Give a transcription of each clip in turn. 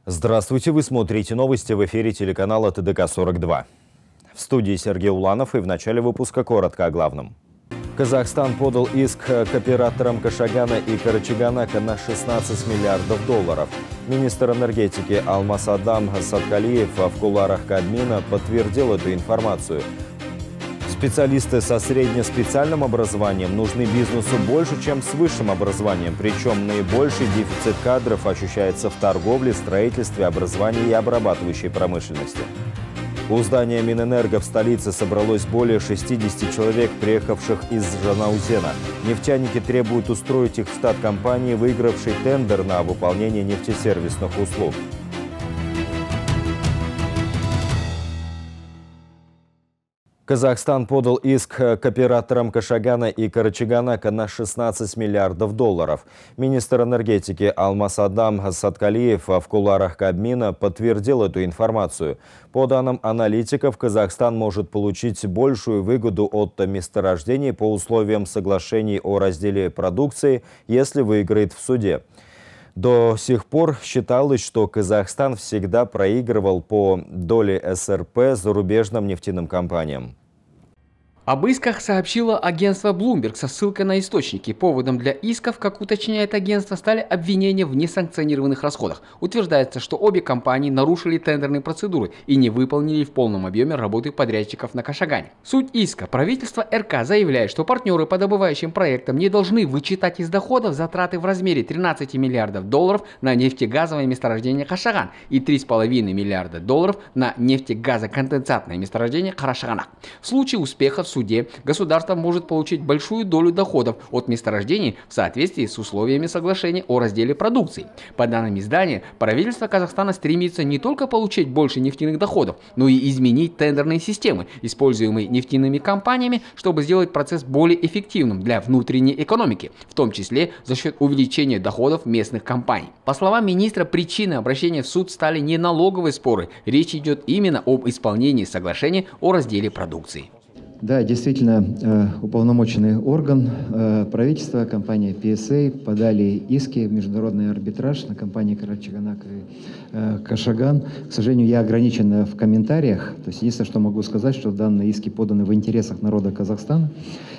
Здравствуйте, вы смотрите новости в эфире телеканала ТДК-42. В студии Сергей Уланов, и в начале выпуска коротко о главном. Казахстан подал иск к операторам Кашагана и Карачаганака на 16 миллиардов долларов. Министр энергетики Алмаз Адам Садкалиев в кулуарах Кабмина подтвердил эту информацию. Специалисты со среднеспециальным образованием нужны бизнесу больше, чем с высшим образованием. Причем наибольший дефицит кадров ощущается в торговле, строительстве, образовании и обрабатывающей промышленности. У здания Минэнерго в столице собралось более 60 человек, приехавших из Жанаузена. Нефтяники требуют устроить их в штат компании, выигравшей тендер на выполнение нефтесервисных услуг. Казахстан подал иск к операторам Кашагана и Карачаганака на 16 миллиардов долларов. Министр энергетики Алмаз Адам Садкалиев в кулуарах Кабмина подтвердил эту информацию. По данным аналитиков, Казахстан может получить большую выгоду от месторождений по условиям соглашений о разделе продукции, если выиграет в суде. До сих пор считалось, что Казахстан всегда проигрывал по доле СРП зарубежным нефтяным компаниям. Об исках сообщило агентство Bloomberg со ссылкой на источники. Поводом для исков, как уточняет агентство, стали обвинения в несанкционированных расходах. Утверждается, что обе компании нарушили тендерные процедуры и не выполнили в полном объеме работы подрядчиков на Кашагане. Суть иска. Правительство РК заявляет, что партнеры по добывающим проектам не должны вычитать из доходов затраты в размере 13 миллиардов долларов на нефтегазовое месторождение Кашаган и 3,5 миллиарда долларов на нефтегазоконденсатное месторождение Карашаганак. В случае успеха в суде государство может получить большую долю доходов от месторождений в соответствии с условиями соглашения о разделе продукции. По данным издания, правительство Казахстана стремится не только получить больше нефтяных доходов, но и изменить тендерные системы, используемые нефтяными компаниями, чтобы сделать процесс более эффективным для внутренней экономики, в том числе за счет увеличения доходов местных компаний. По словам министра, причиной обращения в суд стали не налоговые споры. Речь идет именно об исполнении соглашения о разделе продукции. Да, действительно, уполномоченный орган правительства, компания PSA, подали иски в международный арбитраж на компании Карачаганак и Кашаган. К сожалению, я ограничен в комментариях. То есть единственное, что могу сказать, что данные иски поданы в интересах народа Казахстана.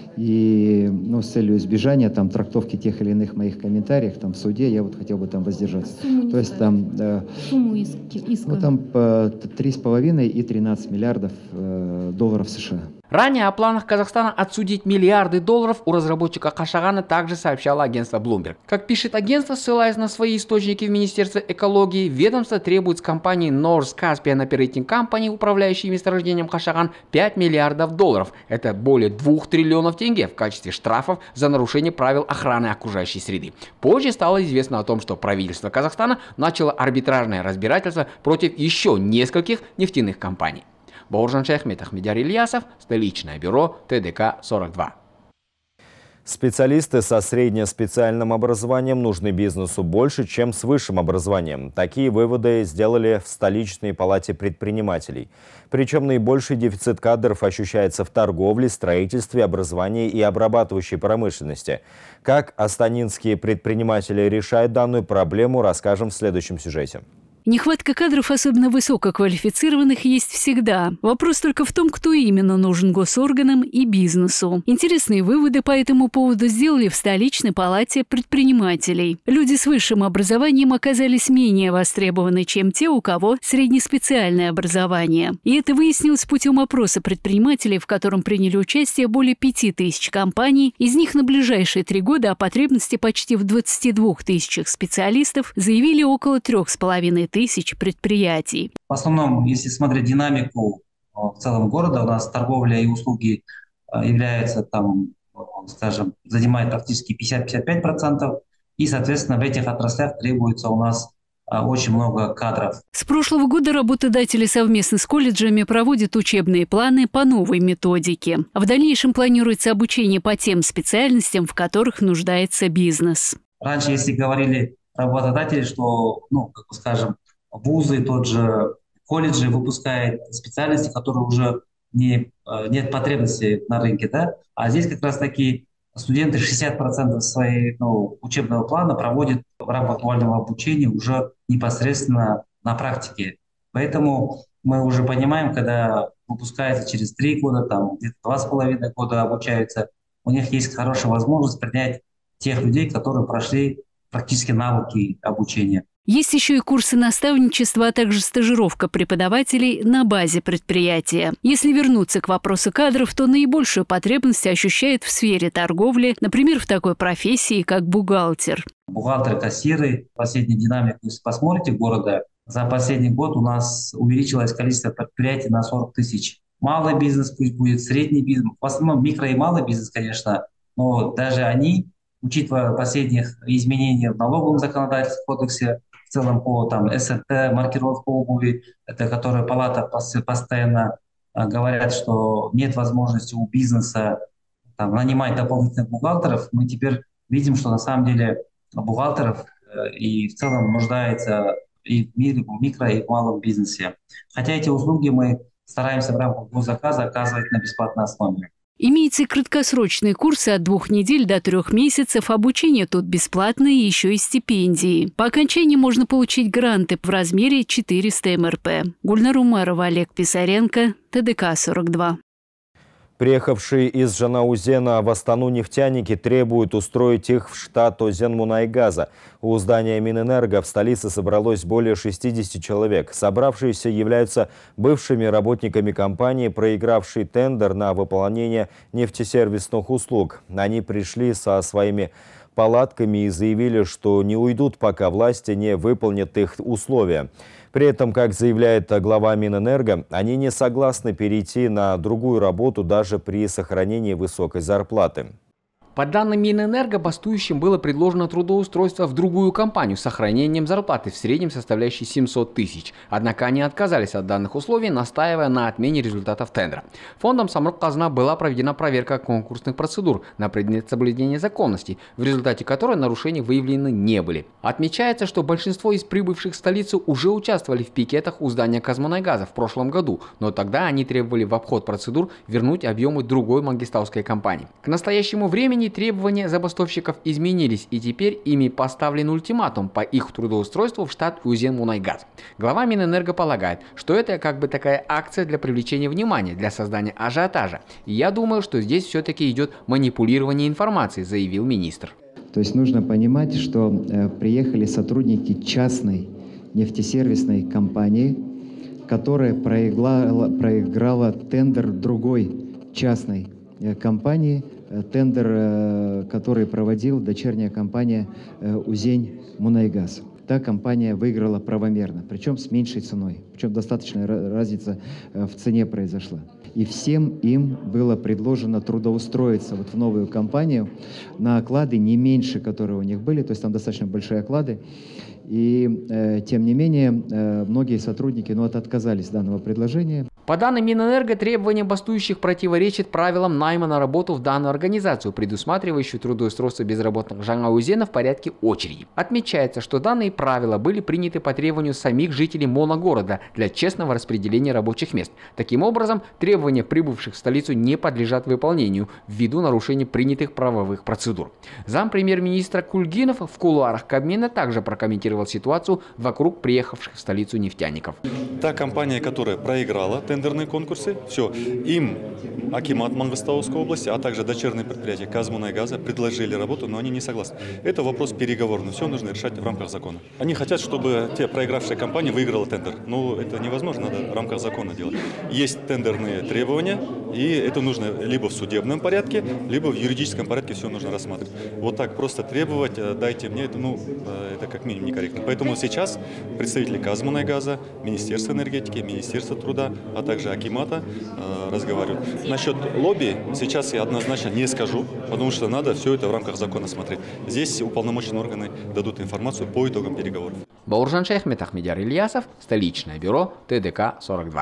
И с целью избежания трактовки тех или иных моих комментариев в суде, я хотел бы воздержаться. То есть сумму иска? Там 3,5 и 13 миллиардов долларов США. Ранее о планах Казахстана отсудить миллиарды долларов у разработчика Кашагана также сообщало агентство Bloomberg. Как пишет агентство, ссылаясь на свои источники в Министерстве экологии, ведомство требует с компании North Caspian Operating Company, управляющей месторождением Кашаган, 5 миллиардов долларов. Это более 2 триллионов тенге в качестве штрафов за нарушение правил охраны окружающей среды. Позже стало известно о том, что правительство Казахстана начало арбитражное разбирательство против еще нескольких нефтяных компаний. Бауыржан Шайхметов, Ахмедияр Ильясов, столичное бюро ТДК-42. Специалисты со среднеспециальным образованием нужны бизнесу больше, чем с высшим образованием. Такие выводы сделали в столичной палате предпринимателей. Причем наибольший дефицит кадров ощущается в торговле, строительстве, образовании и обрабатывающей промышленности. Как астанинские предприниматели решают данную проблему, расскажем в следующем сюжете. Нехватка кадров, особенно высококвалифицированных, есть всегда. Вопрос только в том, кто именно нужен госорганам и бизнесу. Интересные выводы по этому поводу сделали в столичной палате предпринимателей. Люди с высшим образованием оказались менее востребованы, чем те, у кого среднеспециальное образование. И это выяснилось путем опроса предпринимателей, в котором приняли участие более 5000 компаний. Из них на ближайшие 3 года о потребности почти в 22 тысячах специалистов заявили около 3,5 тысяч предприятий. В основном, если смотреть динамику в целом города, у нас торговля и услуги являются занимает практически 50-55%, и, соответственно, в этих отраслях требуется у нас очень много кадров. С прошлого года работодатели совместно с колледжами проводят учебные планы по новой методике. В дальнейшем планируется обучение по тем специальностям, в которых нуждается бизнес. Раньше, если говорили работодатели, что, вузы, тот же колледжи выпускают специальности, которые уже нет потребности на рынке, да? А здесь как раз таки студенты 60% своего учебного плана проводят в рамках дуального обучения уже непосредственно на практике. Поэтому мы уже понимаем, когда выпускаются через 3 года, там где-то 2,5 года обучаются, у них есть хорошая возможность принять тех людей, которые прошли практически навыки обучения. Есть еще и курсы наставничества, а также стажировка преподавателей на базе предприятия. Если вернуться к вопросу кадров, то наибольшую потребность ощущает в сфере торговли, например, в такой профессии, как бухгалтер. Бухгалтеры, кассиры, последнюю динамику, если посмотрите города, за последний год у нас увеличилось количество предприятий на 40 тысяч. Малый бизнес пусть будет, средний бизнес, в основном микро и малый бизнес, конечно, но даже они, учитывая последних изменений в налоговом законодательстве, кодексе, в целом по там, СНТ, маркировку обуви, это которая палата постоянно говорят, что нет возможности у бизнеса там, нанимать дополнительных бухгалтеров, мы теперь видим, что на самом деле бухгалтеров и в целом нуждается и в микро, и в малом бизнесе. Хотя эти услуги мы стараемся в рамках госзаказа оказывать на бесплатной основе. Имеются и краткосрочные курсы от 2 недель до 3 месяцев. Обучение тут бесплатное и еще и стипендии. По окончании можно получить гранты в размере 400 МРП. Гульнар Умарова, Олег Писаренко, ТДК-42. Приехавшие из Жанаузена в Астану нефтяники требуют устроить их в штат Озенмунайгаза. У здания Минэнерго в столице собралось более 60 человек. Собравшиеся являются бывшими работниками компании, проигравшей тендер на выполнение нефтесервисных услуг. Они пришли со своими палатками и заявили, что не уйдут, пока власти не выполнят их условия. При этом, как заявляет глава Минэнерго, они не согласны перейти на другую работу даже при сохранении высокой зарплаты. По данным Минэнерго, бастующим было предложено трудоустройство в другую компанию с сохранением зарплаты в среднем составляющей 700 тысяч. Однако они отказались от данных условий, настаивая на отмене результатов тендера. Фондом Самрұқ-Қазына была проведена проверка конкурсных процедур на предмет соблюдения законности, в результате которой нарушений выявлены не были. Отмечается, что большинство из прибывших в столицу уже участвовали в пикетах у здания Казмунайгаза в прошлом году, но тогда они требовали в обход процедур вернуть объемы другой мангистауской компании. К настоящему времени требования забастовщиков изменились, и теперь ими поставлен ультиматум по их трудоустройству в штат Озенмунайгаз. Глава Минэнерго полагает, что это как бы такая акция для привлечения внимания, для создания ажиотажа. И я думаю, что здесь все-таки идет манипулирование информацией, заявил министр. То есть нужно понимать, что приехали сотрудники частной нефтесервисной компании, которая проиграла тендер другой частной компании, тендер, который проводил дочерняя компания Узенмунайгаз. Та компания выиграла правомерно, причем с меньшей ценой, причем достаточная разница в цене произошла. И всем им было предложено трудоустроиться вот в новую компанию на оклады не меньше, которые у них были, то есть там достаточно большие оклады. И тем не менее, многие сотрудники отказались от данного предложения. По данным Минэнерго, требования бастующих противоречат правилам найма на работу в данную организацию, предусматривающую трудоустройство безработных Жаңаузена в порядке очереди. Отмечается, что данные правила были приняты по требованию самих жителей моногорода для честного распределения рабочих мест. Таким образом, требования прибывших в столицу не подлежат выполнению ввиду нарушения принятых правовых процедур. Зампремьер-министра Кульгинов в кулуарах Кабмина также прокомментировал ситуацию вокруг приехавших в столицу нефтяников. Та компания, которая проиграла тендерные конкурсы, все, им акимат Мангистауской области, а также дочерние предприятия Казмунайгаза предложили работу, но они не согласны. Это вопрос переговорный, все нужно решать в рамках закона. Они хотят, чтобы те проигравшие компании выиграла тендер, но это невозможно, надо в рамках закона делать. Есть тендерные требования, и это нужно либо в судебном порядке, либо в юридическом порядке все нужно рассматривать. Вот так просто требовать, дайте мне, это как минимум некорректно. Поэтому сейчас представители Казмунайгаза, Министерства энергетики, Министерства труда, а также акимата разговаривают. Насчет лобби сейчас я однозначно не скажу, потому что надо все это в рамках закона смотреть. Здесь уполномоченные органы дадут информацию по итогам переговоров. Бауыржан Шайхмет, Ахмедияр Ильясов, столичное бюро ТДК-42.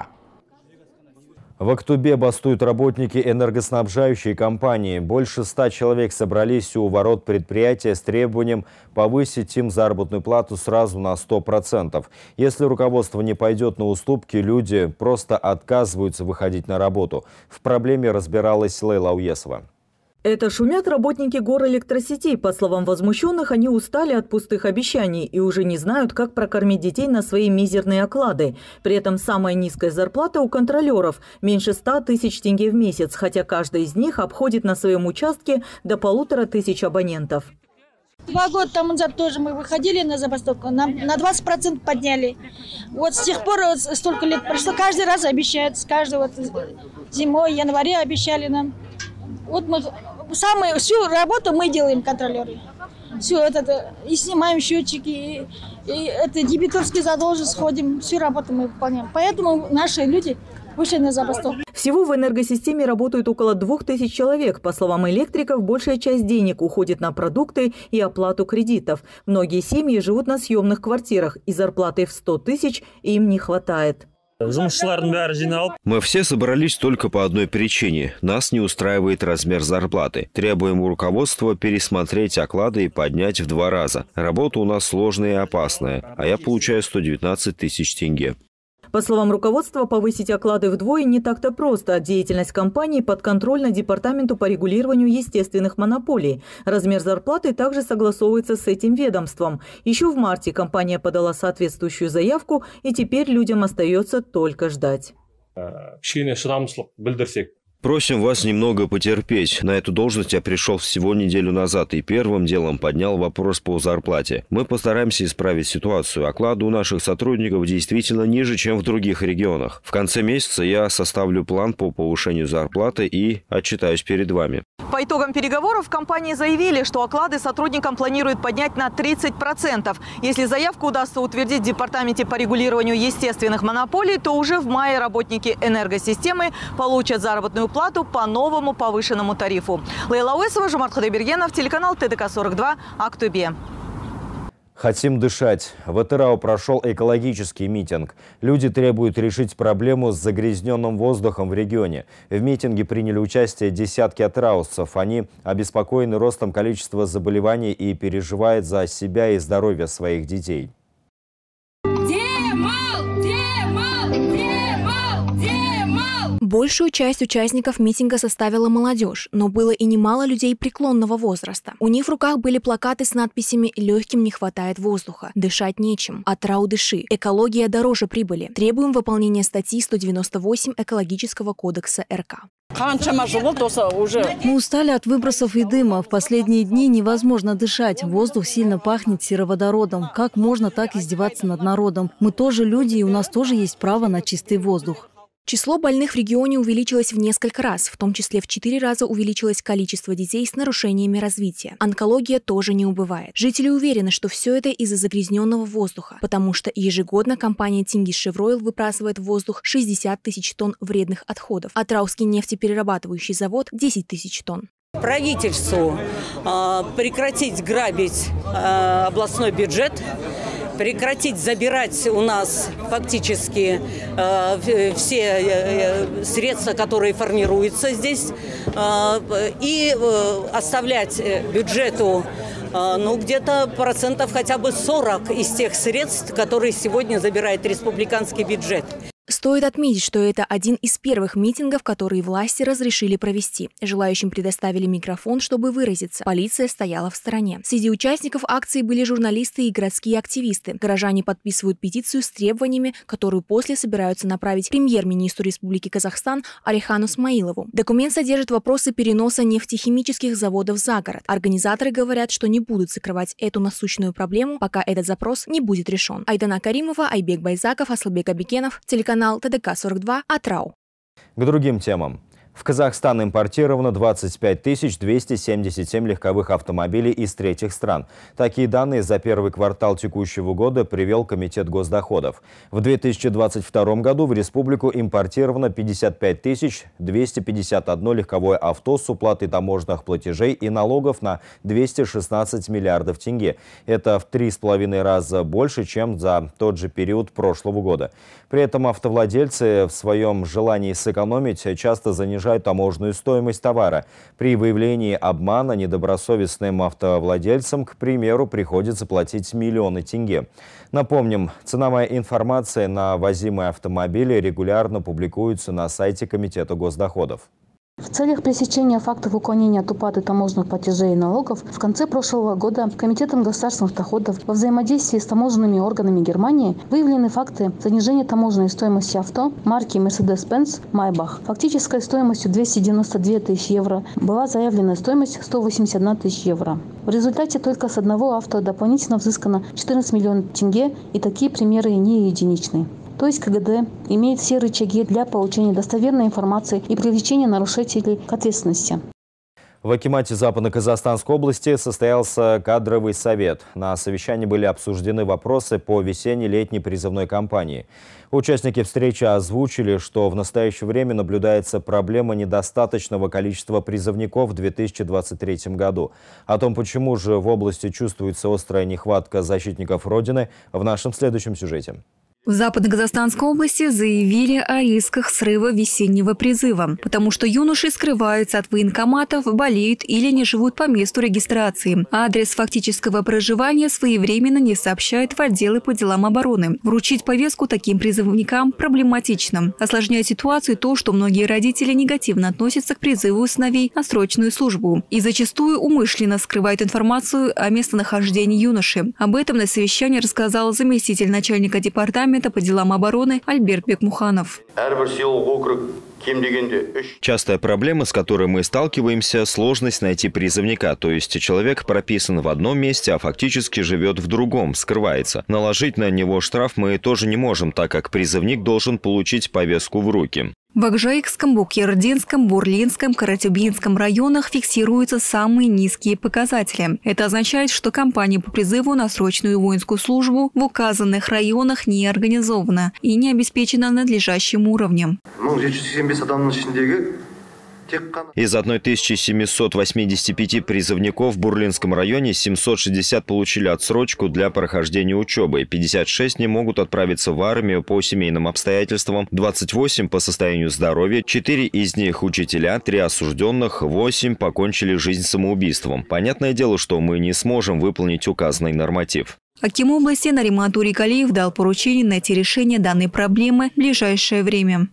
В Актубе бастуют работники энергоснабжающей компании. Больше 100 человек собрались у ворот предприятия с требованием повысить им заработную плату сразу на 100%. Если руководство не пойдет на уступки, люди просто отказываются выходить на работу. В проблеме разбиралась Лейла Уесова. Это шумят работники горэлектросетей. По словам возмущенных, они устали от пустых обещаний и уже не знают, как прокормить детей на свои мизерные оклады. При этом самая низкая зарплата у контролеров – меньше 100 тысяч тенге в месяц, хотя каждый из них обходит на своем участке до 1500 абонентов. 2 года тому назад тоже мы выходили на забастовку, нам на 20% подняли. Вот с тех пор столько лет прошло, каждый раз обещают, каждый зимой, январе обещали нам. Вот мы всю работу мы делаем, контролеры. Все это, и снимаем счетчики, и это дебиторские задолженности, ходим, всю работу мы выполняем. Поэтому наши люди вышли на забастовку. Всего в энергосистеме работают около 2000 человек. По словам электриков, большая часть денег уходит на продукты и оплату кредитов. Многие семьи живут на съемных квартирах, и зарплаты в 100 тысяч им не хватает. Мы все собрались только по одной причине. Нас не устраивает размер зарплаты. Требуем у руководства пересмотреть оклады и поднять в 2 раза. Работа у нас сложная и опасная, а я получаю 119 тысяч тенге. По словам руководства, повысить оклады вдвое не так-то просто. Деятельность компании подконтрольна Департаменту по регулированию естественных монополий. Размер зарплаты также согласовывается с этим ведомством. Еще в марте компания подала соответствующую заявку, и теперь людям остается только ждать. Просим вас немного потерпеть. На эту должность я пришел всего неделю назад и первым делом поднял вопрос по зарплате. Мы постараемся исправить ситуацию. Оклады у наших сотрудников действительно ниже, чем в других регионах. В конце месяца я составлю план по повышению зарплаты и отчитаюсь перед вами. По итогам переговоров в компании заявили, что оклады сотрудникам планируют поднять на 30%. Если заявку удастся утвердить в Департаменте по регулированию естественных монополий, то уже в мае работники энергосистемы получат заработную плату по новому повышенному тарифу. Лейла Уэсова, Жомарт Худайбергенов, телеканал ТДК-42, Актубе. Хотим дышать. В Атырау прошел экологический митинг. Люди требуют решить проблему с загрязненным воздухом в регионе. В митинге приняли участие десятки атыраусцев. Они обеспокоены ростом количества заболеваний и переживают за себя и здоровье своих детей. Большую часть участников митинга составила молодежь, но было и немало людей преклонного возраста. У них в руках были плакаты с надписями «Легким не хватает воздуха», «Дышать нечем», «Атырау дыши», «Экология дороже прибыли». Требуем выполнения статьи 198 Экологического кодекса РК. Мы устали от выбросов и дыма. В последние дни невозможно дышать. Воздух сильно пахнет сероводородом. Как можно так издеваться над народом? Мы тоже люди, и у нас тоже есть право на чистый воздух. Число больных в регионе увеличилось в несколько раз, в том числе в 4 раза увеличилось количество детей с нарушениями развития. Онкология тоже не убывает. Жители уверены, что все это из-за загрязненного воздуха, потому что ежегодно компания Тингис-Шевройл выбрасывает в воздух 60 тысяч тонн вредных отходов, а Атырауский нефтеперерабатывающий завод – 10 тысяч тонн. Правительству прекратить грабить областной бюджет, прекратить забирать у нас фактически все средства, которые формируются здесь, и оставлять бюджету где-то процентов хотя бы 40 из тех средств, которые сегодня забирает республиканский бюджет. Стоит отметить, что это один из первых митингов, которые власти разрешили провести. Желающим предоставили микрофон, чтобы выразиться. Полиция стояла в стороне. Среди участников акции были журналисты и городские активисты. Горожане подписывают петицию с требованиями, которую после собираются направить премьер-министру Республики Казахстан Алихану Смаилову. Документ содержит вопросы переноса нефтехимических заводов за город. Организаторы говорят, что не будут закрывать эту насущную проблему, пока этот запрос не будет решен. Айдана Каримова, Айбек Байзаков, Аслбек Абикенов, телеканал ТДК-42, Атырау. К другим темам. В Казахстан импортировано 25 277 легковых автомобилей из третьих стран. Такие данные за первый квартал текущего года привел Комитет госдоходов. В 2022 году в республику импортировано 55 251 легковое авто с уплатой таможенных платежей и налогов на 216 миллиардов тенге. Это в 3,5 раза больше, чем за тот же период прошлого года. При этом автовладельцы в своем желании сэкономить часто занижают таможенную стоимость товара. При выявлении обмана недобросовестным автовладельцам, к примеру, приходится платить миллионы тенге. Напомним, ценовая информация на ввозимые автомобили регулярно публикуется на сайте Комитета госдоходов. В целях пресечения фактов уклонения от уплаты таможенных платежей и налогов в конце прошлого года Комитетом государственных доходов во взаимодействии с таможенными органами Германии выявлены факты занижения таможенной стоимости авто марки Mercedes-Benz Maybach. Фактической стоимостью 292 тысячи евро была заявленная стоимость 181 тысяча евро. В результате только с одного авто дополнительно взыскано 14 миллионов тенге, и такие примеры не единичны. То есть КГД имеет все рычаги для получения достоверной информации и привлечения нарушителей к ответственности. В акимате Западно-Казахстанской области состоялся кадровый совет. На совещании были обсуждены вопросы по весенне-летней призывной кампании. Участники встречи озвучили, что в настоящее время наблюдается проблема недостаточного количества призывников в 2023 году. О том, почему же в области чувствуется острая нехватка защитников Родины, в нашем следующем сюжете. В Западно-Казахстанской области заявили о рисках срыва весеннего призыва, потому что юноши скрываются от военкоматов, болеют или не живут по месту регистрации. Адрес фактического проживания своевременно не сообщают в отделы по делам обороны. Вручить повестку таким призывникам проблематично. Осложняет ситуацию то, что многие родители негативно относятся к призыву сыновей на срочную службу и зачастую умышленно скрывают информацию о местонахождении юноши. Об этом на совещании рассказал заместитель начальника департамента по делам обороны Альберт Бекмуханов. Частая проблема, с которой мы сталкиваемся, сложность найти призывника. То есть человек прописан в одном месте, а фактически живет в другом, скрывается. Наложить на него штраф мы тоже не можем, так как призывник должен получить повестку в руки. В Акжаикском, Букердинском, Бурлинском, Каратюбинском районах фиксируются самые низкие показатели. Это означает, что кампания по призыву на срочную воинскую службу в указанных районах не организована и не обеспечена надлежащим уровнем. Из 1785 призывников в Бурлинском районе 760 получили отсрочку для прохождения учебы, 56 не могут отправиться в армию по семейным обстоятельствам, 28 по состоянию здоровья, 4 из них учителя, 3 осужденных, 8 покончили жизнь самоубийством. Понятное дело, что мы не сможем выполнить указанный норматив. Аким области Наримат Урикалиев дал поручение найти решение данной проблемы в ближайшее время.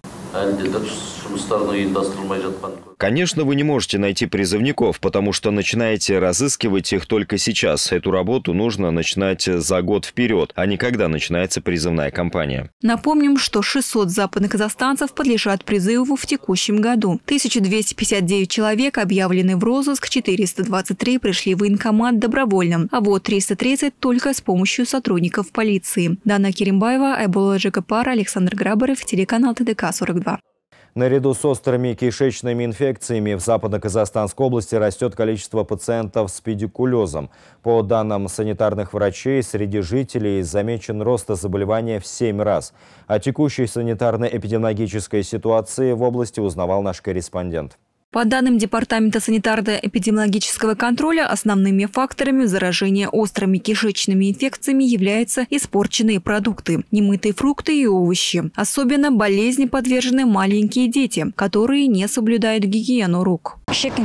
Конечно, вы не можете найти призывников, потому что начинаете разыскивать их только сейчас. Эту работу нужно начинать за год вперед, а не когда начинается призывная кампания. Напомним, что 600 западноказахстанцев подлежат призыву в текущем году. 1259 человек объявлены в розыск, 423 пришли в военкомат добровольно, а вот 330 только с помощью сотрудников полиции. Дана Керимбаева, Айбола Джекапар, Александр Грабарев, телеканал ТДК-42. Наряду с острыми кишечными инфекциями в Западно-Казахстанской области растет количество пациентов с педикулезом. По данным санитарных врачей, среди жителей замечен рост заболевания в 7 раз. О текущей санитарно-эпидемиологической ситуации в области узнавал наш корреспондент. По данным Департамента санитарно-эпидемиологического контроля, основными факторами заражения острыми кишечными инфекциями являются испорченные продукты, немытые фрукты и овощи. Особенно болезни подвержены маленькие дети, которые не соблюдают гигиену рук.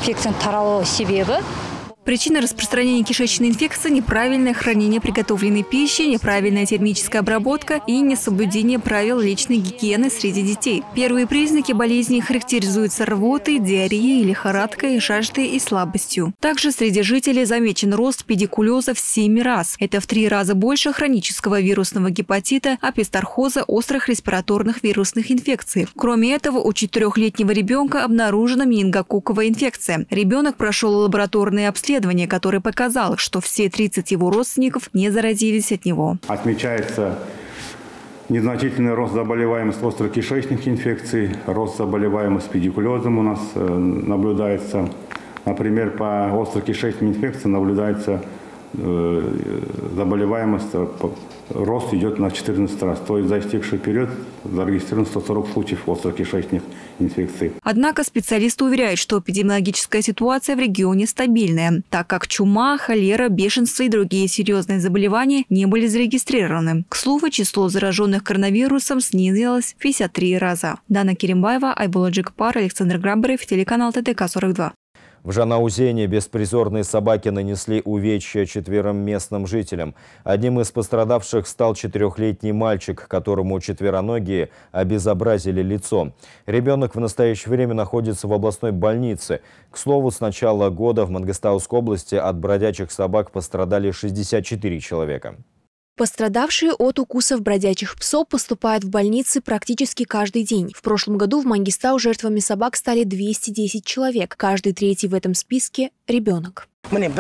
Причина распространения кишечной инфекции – неправильное хранение приготовленной пищи, неправильная термическая обработка и несоблюдение правил личной гигиены среди детей. Первые признаки болезни характеризуются рвотой, диареей, лихорадкой, жаждой и слабостью. Также среди жителей замечен рост педикулеза в 7 раз. Это в 3 раза больше хронического вирусного гепатита, апистархоза, острых респираторных вирусных инфекций. Кроме этого, у 4-летнего ребенка обнаружена менингококковая инфекция. Ребенок прошел лабораторные обследования, которое показало, что все 30 его родственников не заразились от него. Отмечается незначительный рост заболеваемости острокишечных инфекций, рост заболеваемости педикулезом у нас наблюдается. Например, по острокишечным инфекциям наблюдается заболеваемость, рост идет на 14 раз. То есть за истекший период зарегистрировано 140 случаев острокишечных инфекций. Однако специалисты уверяют, что эпидемиологическая ситуация в регионе стабильная, так как чума, холера, бешенство и другие серьезные заболевания не были зарегистрированы. К слову, число зараженных коронавирусом снизилось в 53 раза. Дана Керимбаева, Айбола Джекапар, Александр Грабарев, телеканал ТДК-42. В Жанаузене беспризорные собаки нанесли увечья 4 местным жителям. Одним из пострадавших стал 4-летний мальчик, которому четвероногие обезобразили лицо. Ребенок в настоящее время находится в областной больнице. К слову, с начала года в Мангыстауской области от бродячих собак пострадали 64 человека. Пострадавшие от укусов бродячих псов поступают в больницы практически каждый день. В прошлом году в Мангистау жертвами собак стали 210 человек. Каждый третий в этом списке – ребенок.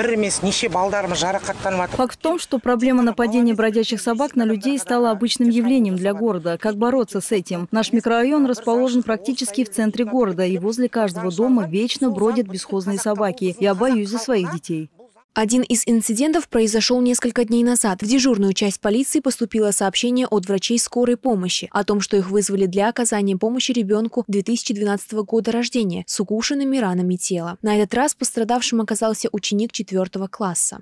Факт в том, что проблема нападения бродячих собак на людей стала обычным явлением для города. Как бороться с этим? Наш микрорайон расположен практически в центре города, и возле каждого дома вечно бродят бесхозные собаки. Я боюсь за своих детей. Один из инцидентов произошел несколько дней назад. В дежурную часть полиции поступило сообщение от врачей скорой помощи о том, что их вызвали для оказания помощи ребенку 2012 года рождения с укушенными ранами тела. На этот раз пострадавшим оказался ученик 4 класса.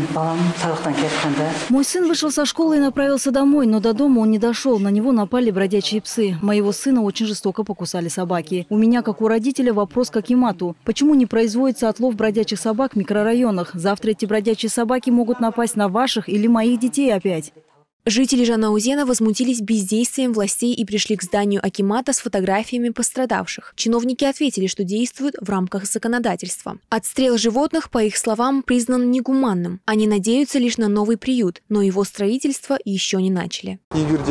Мой сын вышел со школы и направился домой, но до дома он не дошел. На него напали бродячие псы. Моего сына очень жестоко покусали собаки. У меня, как у родителя, вопрос к акимату. Почему не производится отлов бродячих собак в микрорайонах? Завтра эти бродячие собаки могут напасть на ваших или моих детей опять. Жители Жанаузена возмутились бездействием властей и пришли к зданию акимата с фотографиями пострадавших. Чиновники ответили, что действуют в рамках законодательства. Отстрел животных, по их словам, признан негуманным. Они надеются лишь на новый приют, но его строительство еще не начали.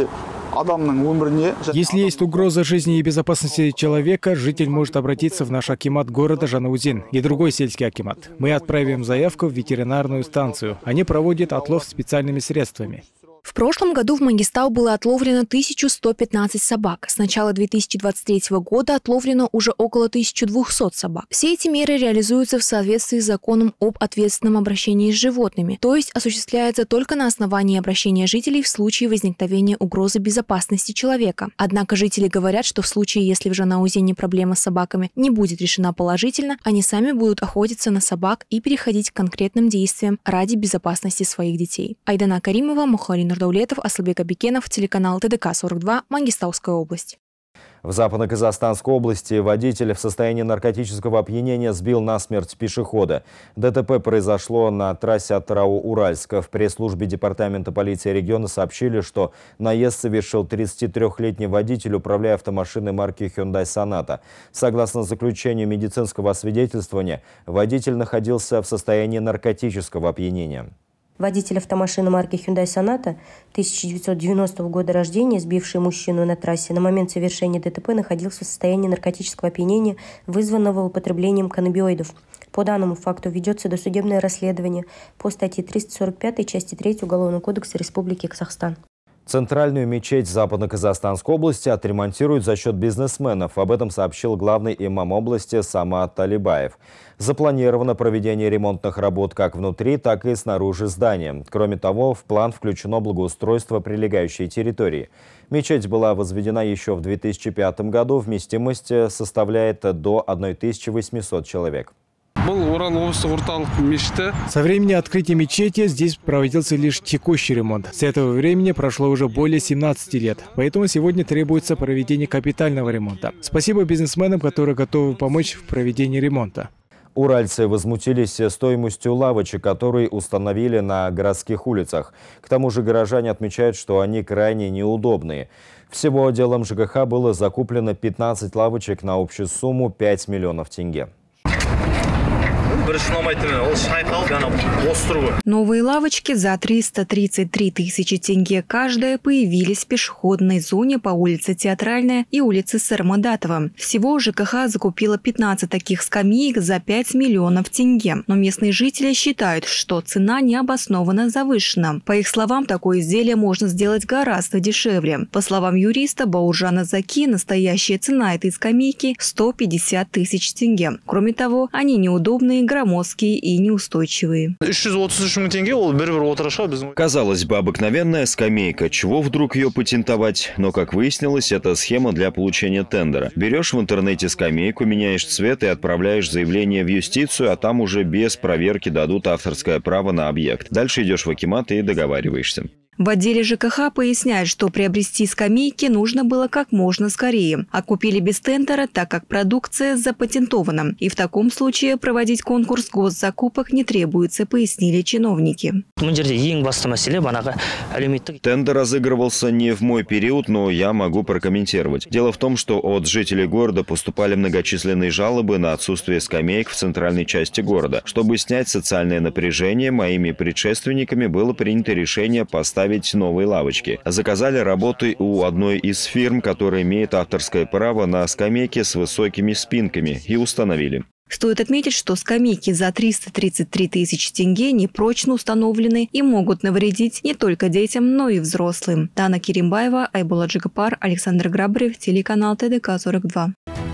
Если есть угроза жизни и безопасности человека, житель может обратиться в наш акимат города Жанаузен и другой сельский акимат. Мы отправим заявку в ветеринарную станцию. Они проводят отлов специальными средствами. В прошлом году в Мангистау было отловлено 1115 собак. С начала 2023 года отловлено уже около 1200 собак. Все эти меры реализуются в соответствии с законом об ответственном обращении с животными, то есть осуществляются только на основании обращения жителей в случае возникновения угрозы безопасности человека. Однако жители говорят, что в случае, если в Жанаузене проблема с собаками не будет решена положительно, они сами будут охотиться на собак и переходить к конкретным действиям ради безопасности своих детей. Айдана Каримова, Мухарин Нурдаулетов, Аслбек Абикенов, телеканал ТДК-42, Мангистауская область. В Западно-Казахстанской области водитель в состоянии наркотического опьянения сбил насмерть пешехода. ДТП произошло на трассе Атырау-Уральск. В пресс-службе департамента полиции региона сообщили, что наезд совершил 33-летний водитель, управляя автомашиной марки Hyundai Sonata. Согласно заключению медицинского освидетельствования, водитель находился в состоянии наркотического опьянения. Водитель автомашины марки Hyundai Sonata 1990 года рождения, сбивший мужчину на трассе, на момент совершения ДТП находился в состоянии наркотического опьянения, вызванного употреблением каннабиоидов. По данному факту ведется досудебное расследование по статье 345 части 3 Уголовного кодекса Республики Казахстан. Центральную мечеть Западно-Казахстанской области отремонтируют за счет бизнесменов. Об этом сообщил главный имам области Самат Талибаев. Запланировано проведение ремонтных работ как внутри, так и снаружи здания. Кроме того, в план включено благоустройство прилегающей территории. Мечеть была возведена еще в 2005 году. Вместимость составляет до 1800 человек. Со времени открытия мечети здесь проводился лишь текущий ремонт. С этого времени прошло уже более 17 лет. Поэтому сегодня требуется проведение капитального ремонта. Спасибо бизнесменам, которые готовы помочь в проведении ремонта. Уральцы возмутились стоимостью лавочек, которые установили на городских улицах. К тому же горожане отмечают, что они крайне неудобные. Всего отделом ЖКХ было закуплено 15 лавочек на общую сумму 5 миллионов тенге. Новые лавочки за 333 тысячи тенге каждая появились в пешеходной зоне по улице Театральная и улице Сармадатова. Всего ЖКХ закупила 15 таких скамеек за 5 миллионов тенге. Но местные жители считают, что цена необоснованно завышена. По их словам, такое изделие можно сделать гораздо дешевле. По словам юриста Бауржана Заки, настоящая цена этой скамейки – 150 тысяч тенге. Кроме того, они неудобные, громоздкие и неустойчивые. Казалось бы, обыкновенная скамейка. Чего вдруг ее патентовать? Но, как выяснилось, это схема для получения тендера. Берешь в интернете скамейку, меняешь цвет и отправляешь заявление в юстицию, а там уже без проверки дадут авторское право на объект. Дальше идешь в акимат и договариваешься. В отделе ЖКХ поясняют, что приобрести скамейки нужно было как можно скорее, а купили без тендера, так как продукция запатентована. И в таком случае проводить конкурс госзакупок не требуется, пояснили чиновники. Тендер разыгрывался не в мой период, но я могу прокомментировать. Дело в том, что от жителей города поступали многочисленные жалобы на отсутствие скамеек в центральной части города. Чтобы снять социальное напряжение, моими предшественниками было принято решение поставить новые лавочки. Заказали работы у одной из фирм, которая имеет авторское право на скамейки с высокими спинками, и установили. Стоит отметить, что скамейки за 333 тысячи тенге непрочно установлены и могут навредить не только детям, но и взрослым. Дана Керимбаева, Айбула Джигапар, Александр Грабарев, телеканал ТДК-42.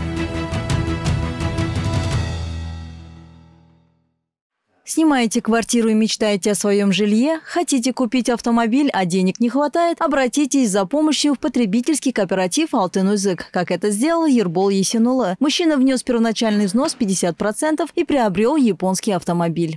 Снимаете квартиру и мечтаете о своем жилье? Хотите купить автомобиль, а денег не хватает? Обратитесь за помощью в потребительский кооператив «Алтын-Узык», как это сделал Ербол Есенулы. Мужчина внес первоначальный взнос 50% и приобрел японский автомобиль.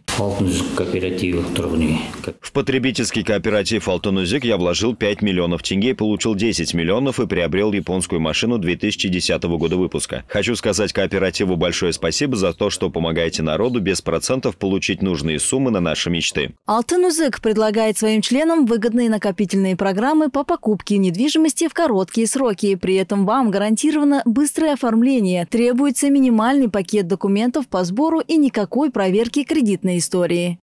В потребительский кооператив «Алтын-Узык» я вложил 5 миллионов тенге, получил 10 миллионов и приобрел японскую машину 2010 года выпуска. Хочу сказать кооперативу большое спасибо за то, что помогаете народу без процентов получить нужные суммы на наши мечты. «Алтын-Узык» предлагает своим членам выгодные накопительные программы по покупке недвижимости в короткие сроки. При этом вам гарантировано быстрое оформление. Требуется минимальный пакет документов по сбору и никакой проверки кредитной истории.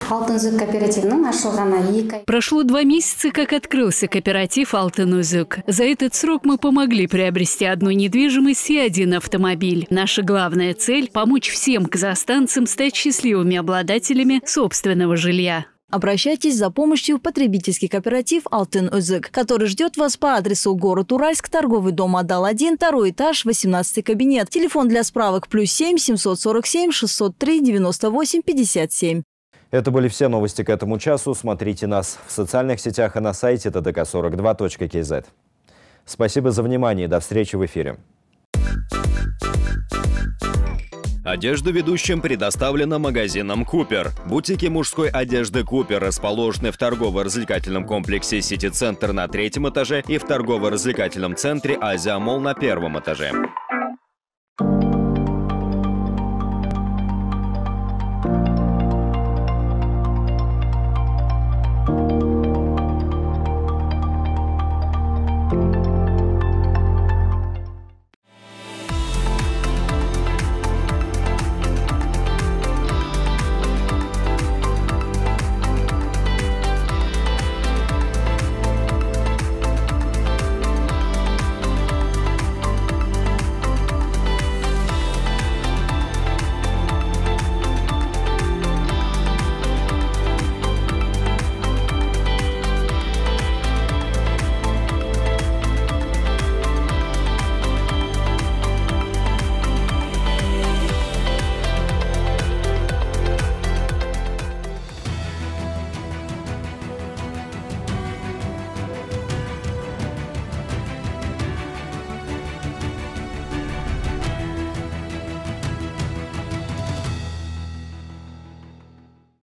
Прошло 2 месяца, как открылся кооператив «Алтын-Узык». За этот срок мы помогли приобрести одну недвижимость и 1 автомобиль. Наша главная цель – помочь всем казахстанцам стать счастливыми обладателями собственного жилья. Обращайтесь за помощью в потребительский кооператив «Алтын-Узык», который ждет вас по адресу город Уральск, торговый дом Адал-1, 2-й этаж, 18-й кабинет. Телефон для справок +7 747 603 98 57. Это были все новости к этому часу. Смотрите нас в социальных сетях и на сайте tdk42.kz. Спасибо за внимание и до встречи в эфире. Одежда ведущим предоставлена магазином «Купер». Бутики мужской одежды «Купер» расположены в торгово-развлекательном комплексе «Сити-центр» на 3-м этаже и в торгово-развлекательном центре «Азия Молл» на 1-м этаже.